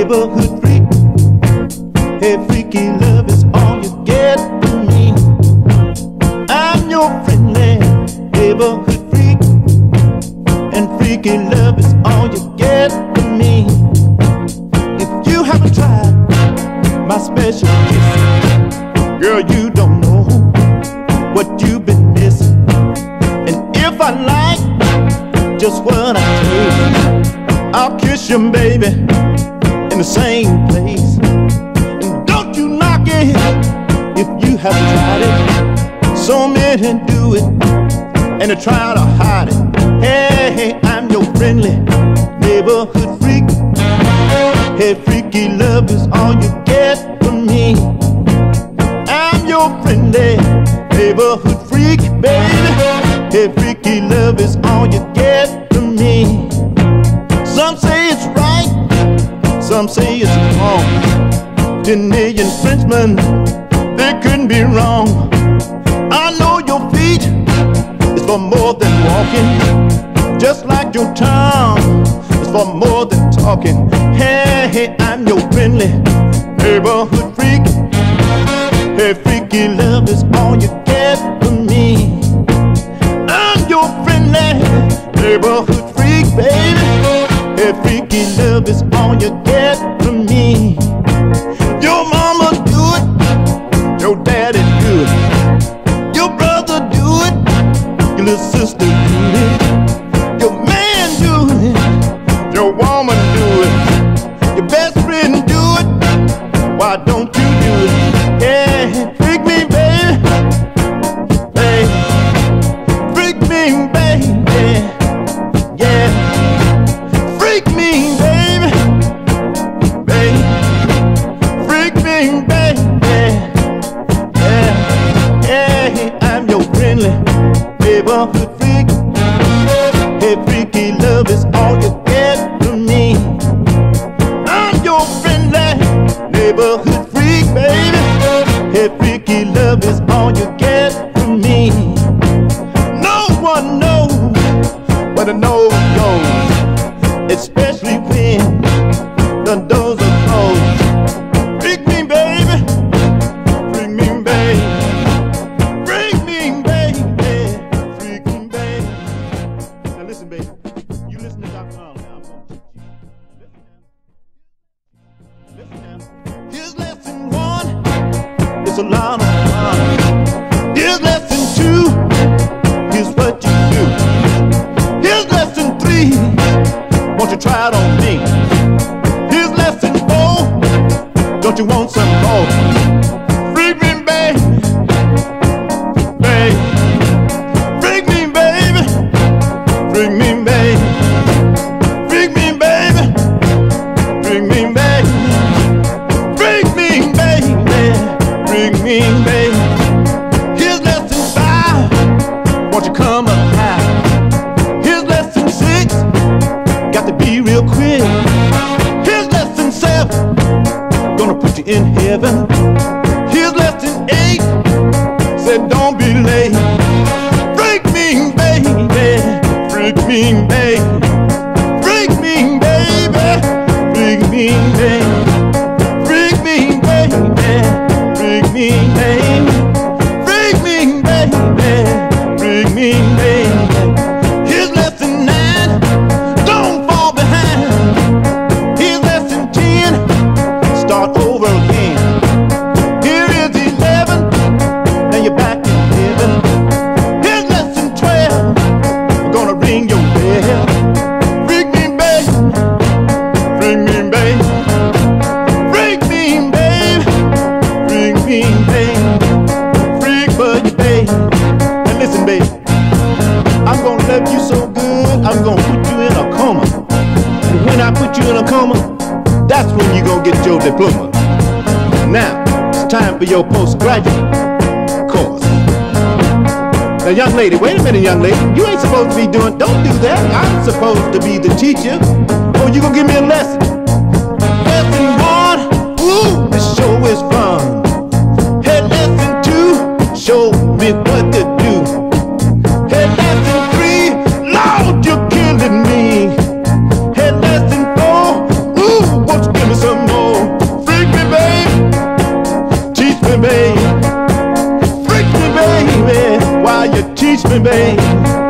neighborhood freak. Hey, freaky love is all you get from me. I'm your friendly neighborhood freak, and freaky love is all you get from me. If you haven't tried my special kiss, girl, you don't know what you've been missing. And if I like just what I taste, I'll kiss you, baby, in the same place. And don't you knock it if you haven't tried it. So many do it and they try to hide it. Hey, I'm your friendly neighborhood freak. Hey, freaky love is all you get from me. I'm your friendly neighborhood freak, baby. Hey, freaky love is all you get from me. Some say it's right, some say it's wrong. 10 million Frenchmen, they couldn't be wrong. I know your feet is for more than walking, just like your tongue is for more than talking. Hey, I'm your friendly neighborhood freak. Hey, freaky love is all you get from me. I'm your friendly neighborhood freak, baby. Hey, freaky love is all you get from me. Your mama do it, your daddy do it, your brother do it, your little sister do it, your man do it, your woman do it, your best friend do it. Why don't you do it? Yeah, freak me, baby, baby, freak me, baby, yeah. Freak me, baby, baby, freak me, baby, yeah, yeah. I'm your friendly neighborhood freak. Hey, freaky love is all you get from me. I'm your friendly neighborhood freak, baby. Hey, freaky love is all you get from me. No one knows where the nose goes, especially when the doors are closed. Freak me, baby, freak me, baby, freak me, baby, freak me, baby. Now listen, baby, you listen to Dr. Arnold now. Listen now. Here's lesson 1, it's a lot of fun. Here's lesson 2, here's what you do. Here's lesson 3, won't you try it on me? Here's lesson 4, don't you want some more? Freak me, baby, baby, freak me, baby, freak me, baby, freak me, baby, freak me, baby, freak me, baby, freak me, baby. Here's lesson 5, won't you come up high? Here's lesson 6, got to be real quick. Here's lesson 7, gonna put you in heaven. Here's lesson 8, said don't be late. Freak me, baby, freak me, baby, freak me, baby, freak me, baby, freak me, baby, freak me, baby, freak me, baby, freak me, baby. Here's lesson 9, don't fall behind. Here's lesson 10, start over again. Here is 11, now you're back in heaven. Here's lesson 12, we're gonna ring your bell. Freak me, baby, freak me, baby, freak me, baby, freak me, baby, freak for you, baby. Now listen, baby, I'm gonna love you so good, I'm gonna put you in a coma. And when I put you in a coma, that's when you gonna get your diploma. Now, it's time for your postgraduate course. Now, young lady, wait a minute, young lady. You ain't supposed to be doing, don't do that. I'm supposed to be the teacher. Oh, you gonna give me a lesson? Lesson 1, ooh, this show is fun. Hey, lesson 2, show me what to do. Hey, lesson 3, Lord, you're killing me. Hey, lesson 4, ooh, won't you give me some teach me, babe.